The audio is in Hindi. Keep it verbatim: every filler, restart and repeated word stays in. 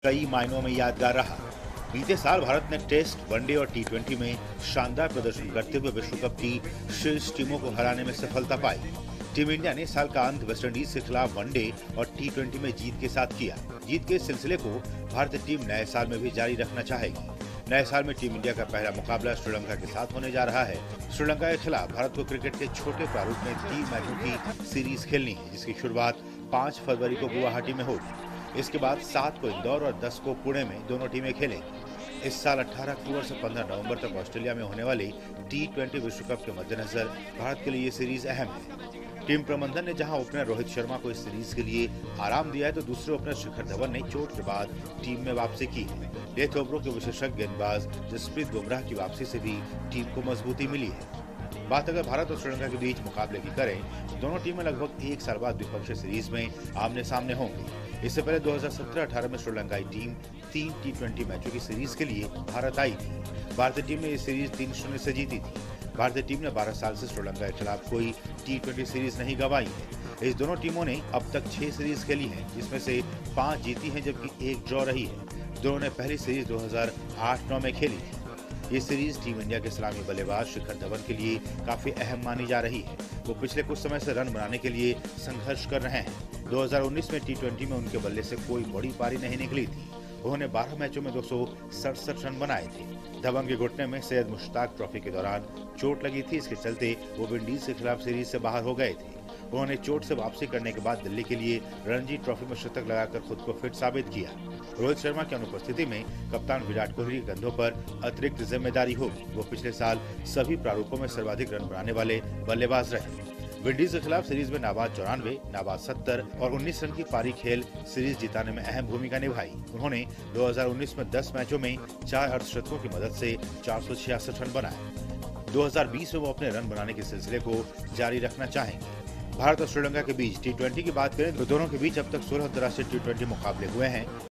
कई मायनों में यादगार रहा। बीते साल भारत ने टेस्ट, वनडे और टी ट्वेंटी में शानदार प्रदर्शन करते हुए विश्व कप की शीर्ष टीमों को हराने में सफलता पाई। टीम इंडिया ने साल का अंत वेस्टइंडीज के खिलाफ वनडे और टी ट्वेंटी में जीत के साथ किया। जीत के इस सिलसिले को भारतीय टीम नए साल में भी जारी रखना चाहेगी। नए साल में टीम इंडिया का पहला मुकाबला श्रीलंका के साथ होने जा रहा है। श्रीलंका के खिलाफ भारत को क्रिकेट के छोटे प्रारूप में तीन मैचों की सीरीज खेलनी है, जिसकी शुरुआत पाँच फरवरी को गुवाहाटी में होगी। इसके बाद सात को इंदौर और दस को पुणे में दोनों टीमें खेलेंगी। इस साल अठारह अक्टूबर से पंद्रह नवंबर तक ऑस्ट्रेलिया में होने वाली टी ट्वेंटी विश्व कप के मद्देनजर भारत के लिए ये सीरीज अहम है। टीम प्रबंधन ने जहां ओपनर रोहित शर्मा को इस सीरीज के लिए आराम दिया है, तो दूसरे ओपनर शिखर धवन ने चोट के बाद टीम में वापसी की है। डेथ ओवरों के विशेषज्ञ गेंदबाज जसप्रीत बुमराह की वापसी से भी टीम को मजबूती मिली है। बात अगर भारत और श्रीलंका के बीच मुकाबले की करें, तो दोनों टीमें लगभग एक साल बाद द्विपक्षीय सीरीज में आमने सामने होंगी। इससे पहले दो हज़ार सत्रह अठारह में श्रीलंकाई टीम तीन टी ट्वेंटी मैचों की सीरीज के लिए भारत आई थी। भारतीय टीम ने ये सीरीज तीन शून्य से जीती थी। भारतीय टीम ने बारह साल से श्रीलंका के खिलाफ कोई टी ट्वेंटी सीरीज नहीं गंवाई है। इस दोनों टीमों ने अब तक छह सीरीज खेली हैं, जिसमें से पांच जीती हैं जबकि एक ड्रॉ रही है। दोनों ने पहली सीरीज दो हज़ार आठ नौ में खेली थी। ये सीरीज टीम इंडिया के सलामी बल्लेबाज शिखर धवन के लिए काफी अहम मानी जा रही है। वो पिछले कुछ समय से रन बनाने के लिए संघर्ष कर रहे हैं। दो हज़ार उन्नीस में टी ट्वेंटी में उनके बल्ले से कोई बड़ी पारी नहीं निकली थी। उन्होंने बारह मैचों में दो सौ सड़सठ रन बनाए थे। धवन के घुटने में सैयद मुश्ताक ट्रॉफी के दौरान चोट लगी थी। इसके चलते वो विंडीज के खिलाफ सीरीज से बाहर हो गए थे। उन्होंने चोट से वापसी करने के बाद दिल्ली के लिए रणजी ट्रॉफी में शतक लगाकर खुद को फिट साबित किया। रोहित शर्मा की अनुपस्थिति में कप्तान विराट कोहली के कंधों पर अतिरिक्त जिम्मेदारी होगी। वो पिछले साल सभी प्रारूपों में सर्वाधिक रन बनाने वाले बल्लेबाज रहे। विंडीज के खिलाफ सीरीज में नाबाद चौरानवे, नाबाद सत्तर और उन्नीस रन की पारी खेल सीरीज जिताने में अहम भूमिका निभाई। उन्होंने दो हज़ार उन्नीस में दस मैचों में चार अर्धशतकों की मदद से चार सौ छियासठ रन बनाए। दो हज़ार बीस में वो अपने रन बनाने के सिलसिले को जारी रखना चाहेंगे। भारत और श्रीलंका के बीच टी ट्वेंटी की बात करें तो दोनों के बीच अब तक सोलह अंतर्राष्ट्रीय टी ट्वेंटी मुकाबले हुए हैं।